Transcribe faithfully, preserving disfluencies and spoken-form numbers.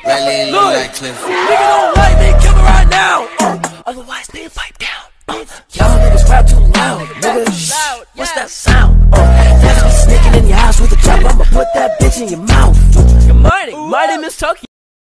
Riley look like Cliff. Nigga don't like me, kill me right now. Uh, otherwise, nigga, pipe down. Uh, y'all niggas rap too loud, nigga. Shh, what's that sound? Uh, that's me sneaking in your house with a chopper. I'ma put that bitch in your mouth. Good morning, my name is Tokyo.